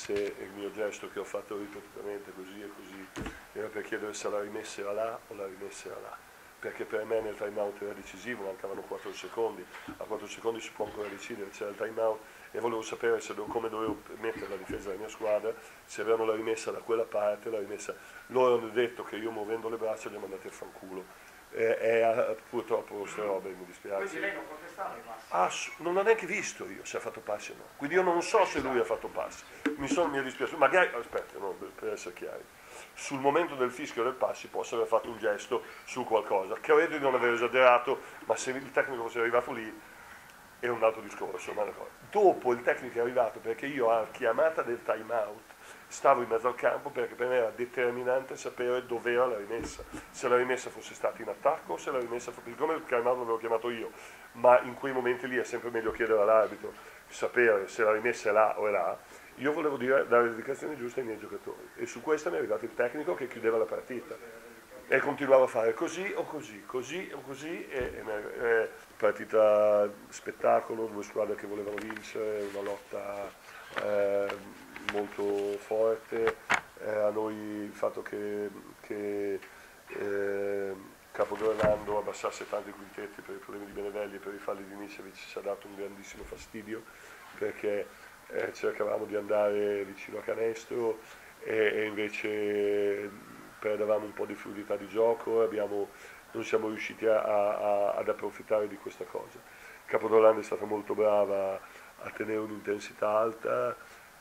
se il mio gesto che ho fatto ripetutamente così e così era per chiedere se la rimessa era là o la rimessa era là, perché per me nel time out era decisivo, mancavano 4 secondi, a 4 secondi si può ancora decidere, c'era il time out e volevo sapere come dovevo mettere la difesa della mia squadra, se avevano la rimessa da quella parte, la rimessa. Loro hanno detto che io muovendo le braccia li ho mandati a fanculo. Purtroppo queste robe mi dispiace. Quindi lei non protestava i passi? Non ho neanche visto io se ha fatto passi o no, quindi io non so se lui ha fatto passi, mi è dispiaciuto, magari, aspetta, no, per essere chiari, sul momento del fischio del passi posso aver fatto un gesto su qualcosa, credo di non aver esagerato, ma se il tecnico fosse arrivato lì è un altro discorso, ma dopo il tecnico è arrivato perché io a chiamata del time out stavo in mezzo al campo perché per me era determinante sapere dove era la rimessa, se la rimessa fosse stata in attacco o se la rimessa fosse, siccome il time out l'avevo chiamato io, ma in quei momenti lì è sempre meglio chiedere all'arbitro, sapere se la rimessa è là o è là, io volevo dare le indicazioni giuste ai miei giocatori e su questo mi è arrivato il tecnico che chiudeva la partita e continuava a fare così o così, così o così partita spettacolo, due squadre che volevano vincere, una lotta molto forte, a noi il fatto che Capodorlando abbassasse tanto i quintetti per i problemi di Benevelli e per i falli di Micevic ci ha dato un grandissimo fastidio perché cercavamo di andare vicino a canestro e invece perdevamo un po' di fluidità di gioco e non siamo riusciti ad approfittare di questa cosa. Capodorlando è stata molto brava a tenere un'intensità alta,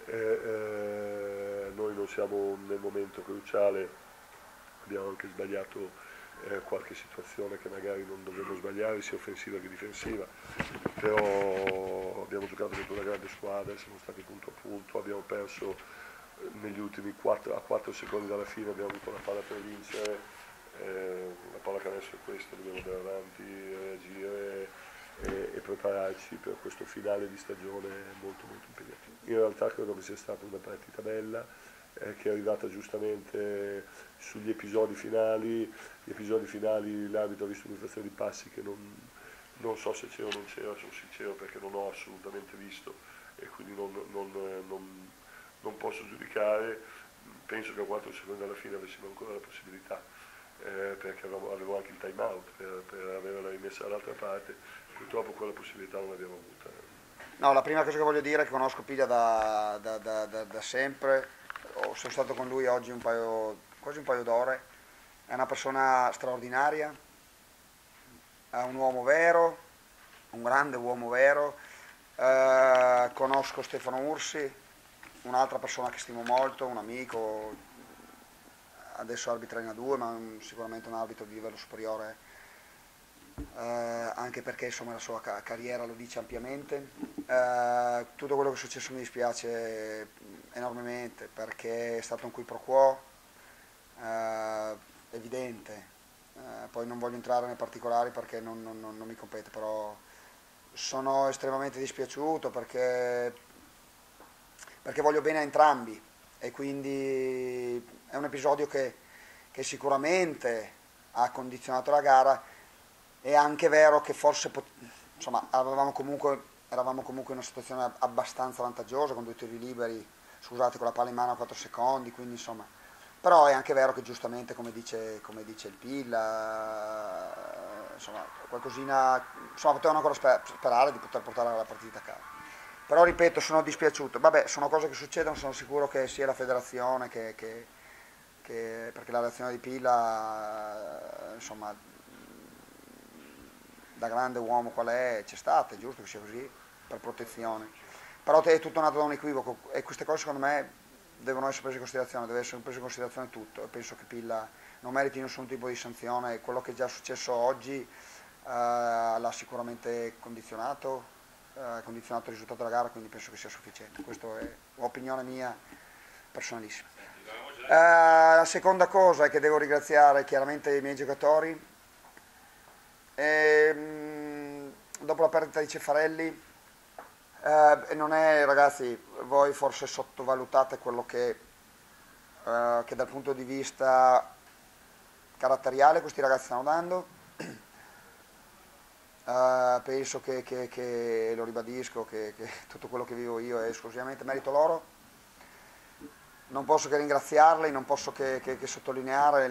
noi non siamo nel momento cruciale, abbiamo anche sbagliato qualche situazione che magari non dovremmo sbagliare, sia offensiva che difensiva, però abbiamo giocato contro una grande squadra, siamo stati punto a punto, abbiamo perso negli ultimi 4 secondi dalla fine, abbiamo avuto la palla per vincere, la palla canestro è questa, dobbiamo andare avanti, reagire e prepararci per questo finale di stagione molto molto impegnativo. In realtà credo che sia stata una partita bella, che è arrivata giustamente sugli episodi finali. Gli episodi finali l'arbitro ha visto un'infrazione di passi che non so se c'era o non c'era, sono sincero perché non ho assolutamente visto e quindi non posso giudicare. Penso che a 4 secondi alla fine avessimo ancora la possibilità, perché avevo anche il time out per avere la rimessa dall'altra parte, purtroppo quella possibilità non l'abbiamo avuta. No, la prima cosa che voglio dire è che conosco Piglia da sempre, sono stato con lui oggi quasi un paio d'ore, è una persona straordinaria, è un uomo vero, un grande uomo vero, conosco Stefano Ursi, un'altra persona che stimo molto, un amico, adesso arbitra in A2 ma sicuramente un arbitro di livello superiore, anche perché insomma la sua carriera lo dice ampiamente. Tutto quello che è successo mi dispiace enormemente perché è stato un qui pro quo evidente, poi non voglio entrare nei particolari perché non mi compete, però sono estremamente dispiaciuto perché voglio bene a entrambi e quindi è un episodio che sicuramente ha condizionato la gara. È anche vero che forse insomma, eravamo comunque in una situazione abbastanza vantaggiosa con 2 tiri liberi, scusate, con la palla in mano a 4 secondi, quindi insomma, però è anche vero che giustamente come dice il Pilla, insomma, qualcosina, insomma, potevano ancora sperare di poter portare la partita a casa. Però ripeto, sono dispiaciuto, vabbè, sono cose che succedono, sono sicuro che sia la federazione perché la reazione di Pilla, insomma, da grande uomo qual è, c'è stata, è giusto che sia così, per protezione. Però è tutto nato da un equivoco e queste cose secondo me devono essere prese in considerazione, deve essere preso in considerazione tutto e penso che Pilla non meriti nessun tipo di sanzione e quello che è già successo oggi l'ha sicuramente condizionato il risultato della gara, quindi penso che sia sufficiente. Questa è un'opinione mia personalissima. La seconda cosa è che devo ringraziare chiaramente i miei giocatori. Dopo la perdita di Cefarelli, non è, ragazzi, voi forse sottovalutate quello che dal punto di vista caratteriale questi ragazzi stanno dando. Penso che lo ribadisco, che tutto quello che vivo io è esclusivamente merito loro. non posso che ringraziarli, non posso che sottolineare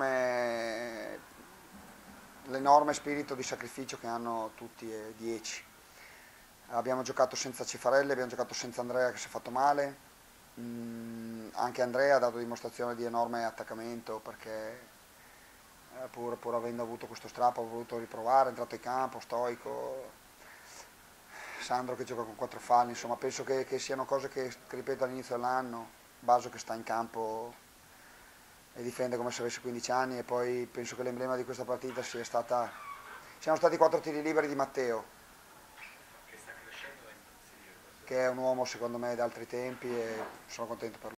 l'enorme spirito di sacrificio che hanno tutti e 10. Abbiamo giocato senza Cifarelli, abbiamo giocato senza Andrea che si è fatto male, anche Andrea ha dato dimostrazione di enorme attaccamento perché pur avendo avuto questo strappo ha voluto riprovare, è entrato in campo, stoico, Sandro che gioca con 4 falli, insomma penso che siano cose che ripeto all'inizio dell'anno, Baso che sta in campo e difende come se avesse 15 anni e poi penso che l'emblema di questa partita siano stati 4 tiri liberi di Matteo, Che sta crescendo e impazzire. che è un uomo secondo me da altri tempi e sono contento per lui.